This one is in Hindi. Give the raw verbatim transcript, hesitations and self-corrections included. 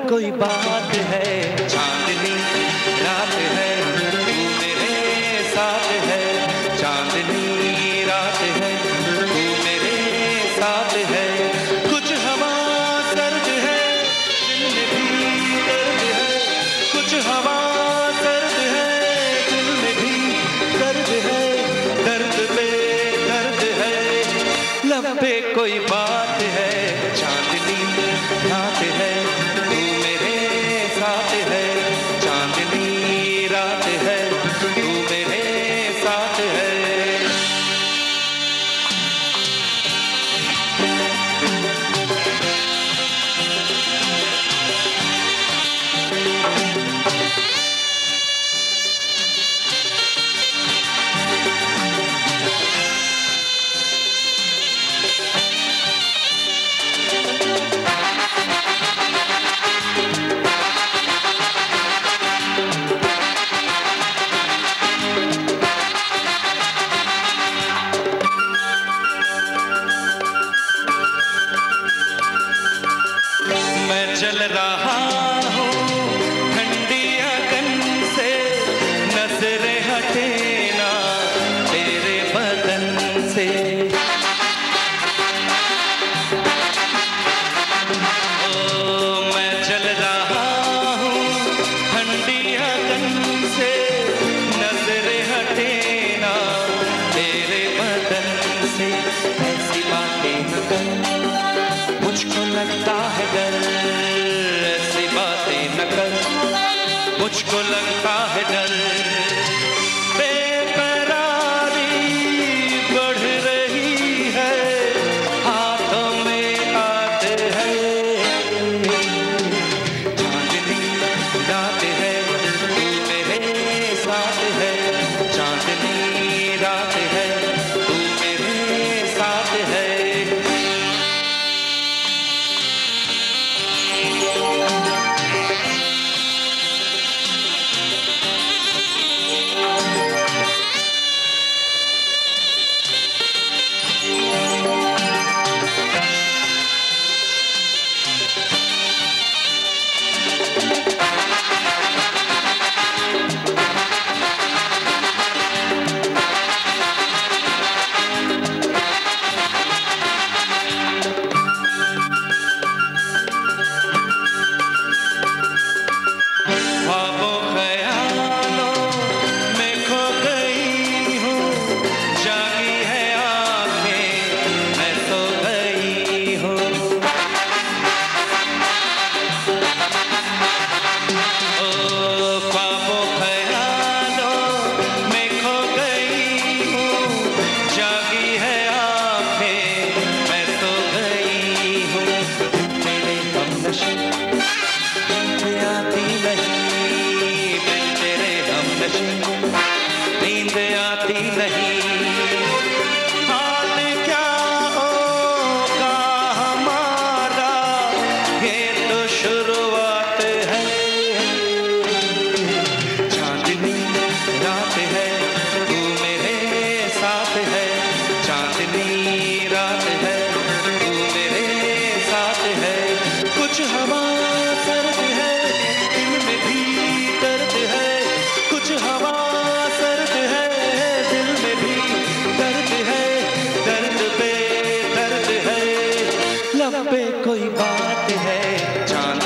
कोई बात है, चांदनी रात है, तू मेरे साथ है, चांदनी रात है, तू मेरे साथ है। कुछ हवा सर्द है, दिल में भी दर्द है, कुछ हवा सर्द है, दिल में भी दर्द है, दर्द पे दर्द है, लब पे कोई बात है, चांदनी रात है, तू मेरे साथ है, चांदनी रात है, तू मेरे साथ है। मैं जल रहा हूँ ठंडी अगन से, नजरें हटे ना तेरे बदन से। ओ मैं जल रहा हूँ ठंडी अगन से, नजरें हटे ना तेरे बदन से। ऐसी बातें न कर, मुझको लगता है डर, ऐसी बातें न कर, मुझको लगता है डर। बेकरारी बढ़ रही है, हाथों में आते हैं, चांदनी रात है, तू मेरे साथ है, चांदनी रात है, तू मेरे साथ है। ख्वाबों ख्यालों में खो गई हूँ, जागी है आँखें मैं सो गई हूँ। ओ ख्वाबों ख्यालों में खो गई हूँ, जागी है आँखें मैं सो गई हूँ। तेरे हमनशी नींद आती नहीं, बिन तेरे हमनशी नींद आती नहीं। हाल क्या होगा हमारा, ये तो शुरुआत है, चांदनी रात है, तू मेरे साथ है, चांदनी रात है, तू मेरे साथ है। कुछ हवा सर्द है, दिल में भी दर्द है, कुछ हवा सर्द है, दिल में भी दर्द है, दर्द पे दर्द है, लब पे कोई बात है, चांद